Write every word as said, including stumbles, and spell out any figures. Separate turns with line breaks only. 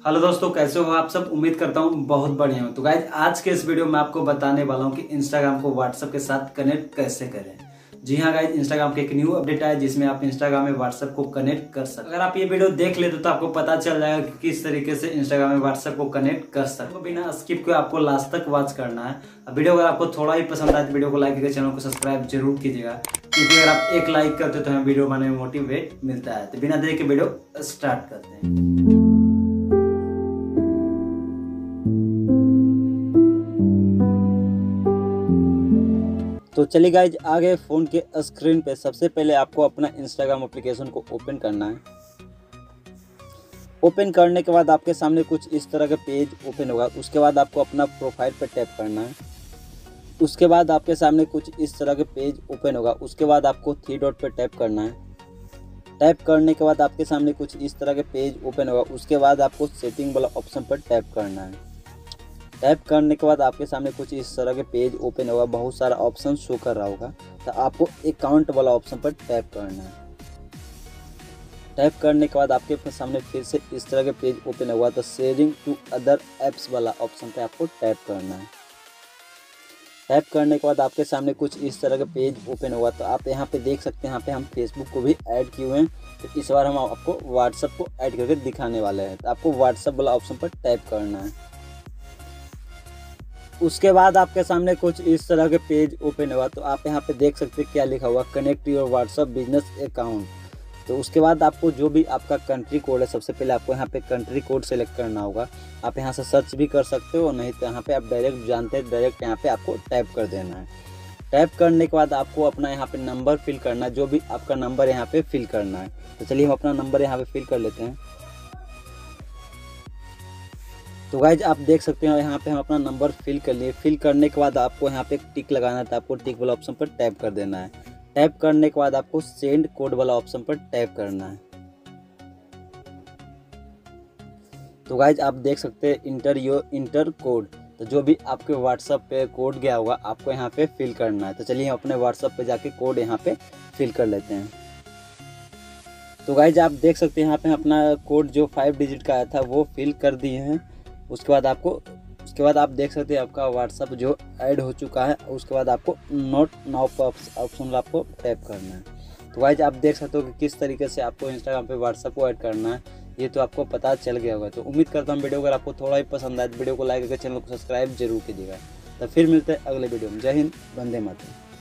Hello दोस्तों, कैसे हो आप सब। उम्मीद करता हूँ बहुत बढ़िया हो। तो गाइज आज के इस वीडियो में आपको बताने वाला हूँ कि इंस्टाग्राम को व्हाट्सएप के साथ कनेक्ट कैसे करें। जी हाँ गाइज, इंस्टाग्राम के एक न्यू अपडेट आया जिसमें आप इंस्टाग्राम में व्हाट्सएप को कनेक्ट कर सकते। अगर आप ये वीडियो देख लेते तो आपको पता चल जाएगा कि किस तरीके से इंस्टाग्राम में व्हाट्सएप को कनेक्ट कर सकते। तो बिना स्किप के आपको लास्ट तक वॉच करना है। अब वीडियो अगर आपको थोड़ा ही पसंद आए तो वीडियो को लाइक करके चैनल को सब्सक्राइब जरूर कीजिएगा, क्योंकि अगर आप एक लाइक करते हो तो हमें वीडियो बनाने में मोटिवेट मिलता है। तो बिना देरी के वीडियो स्टार्ट करते हैं। तो चलिए गाइज, आ गए फ़ोन के स्क्रीन पे। सबसे पहले आपको अपना इंस्टाग्राम एप्लीकेशन को ओपन करना है। ओपन करने के बाद आपके सामने कुछ इस तरह का पेज ओपन होगा। उसके बाद आपको अपना प्रोफाइल पर टैप करना है। उसके बाद आपके सामने कुछ इस तरह के पेज ओपन होगा। उसके बाद आपको थ्री डॉट पर टैप करना है। टैप करने के बाद आपके सामने कुछ इस तरह के पेज ओपन होगा। उसके बाद आपको सेटिंग वाला ऑप्शन पर टैप करना है। टैप करने के बाद आपके सामने कुछ इस तरह के पेज ओपन होगा। बहुत सारा ऑप्शन शो कर रहा होगा, तो आपको अकाउंट वाला ऑप्शन पर टैप करना है। टैप करने के बाद आपके सामने फिर से इस तरह के पेज ओपन होगा, तो शेयरिंग टू अदर ऐप्स वाला ऑप्शन पे आपको टैप करना है। टैप करने के बाद आपके सामने कुछ इस तरह का पेज ओपन होगा, तो आप यहाँ पे देख सकते हैं। यहाँ पे हम फेसबुक को भी ऐड किए हुए हैं, तो इस बार हम आपको व्हाट्सएप को ऐड करके दिखाने वाले हैं। तो आपको व्हाट्सएप वाला ऑप्शन पर टैप करना है। उसके बाद आपके सामने कुछ इस तरह के पेज ओपन होगा, तो आप यहाँ पे देख सकते हैं क्या लिखा हुआ, connect your WhatsApp business account. तो उसके बाद आपको जो भी आपका कंट्री कोड है, सबसे पहले आपको यहाँ पे कंट्री कोड सेलेक्ट करना होगा। आप यहाँ से सर्च भी कर सकते हो, नहीं तो यहाँ पे आप डायरेक्ट जानते हैं, डायरेक्ट यहाँ पे आपको टाइप कर देना है। टाइप करने के बाद आपको अपना यहाँ पे नंबर फिल करना है, जो भी आपका नंबर यहाँ पे फिल करना है। तो चलिए हम अपना नंबर यहाँ पे फिल कर लेते हैं। तो गाइज आप देख सकते हैं यहाँ पे हम अपना नंबर फिल कर लिए। फिल करने के बाद आपको यहाँ पे टिक लगाना है, तो आपको टिक वाला ऑप्शन पर टैप कर देना है। टैप करने के बाद आपको सेंड कोड वाला ऑप्शन पर टैप करना है। तो गाइज आप देख सकते हैं इंटर योर इंटर कोड। तो जो भी आपके व्हाट्सएप पे कोड गया होगा आपको यहाँ पे फिल करना है। तो चलिए हम अपने व्हाट्सएप पे जाके कोड यहाँ पे फिल कर लेते हैं। तो गाइज आप देख सकते हैं यहाँ पे अपना कोड जो फाइव डिजिट का आया था वो फिल कर दिए हैं। उसके बाद आपको उसके बाद आप देख सकते हैं आपका व्हाट्सएप जो ऐड हो चुका है। उसके बाद आपको नोट नाउ ऑप्शन आपको टैप करना है। तो गाइज आप देख सकते हो कि किस तरीके से आपको इंस्टाग्राम पे व्हाट्सएप को ऐड करना है, ये तो आपको पता चल गया होगा। तो उम्मीद करता हूँ वीडियो अगर आपको थोड़ा ही पसंद आए तो वीडियो को लाइक करके चैनल को सब्सक्राइब जरूर कीजिएगा। तो फिर मिलते हैं अगले वीडियो में। जय हिंद, वंदे मातरम।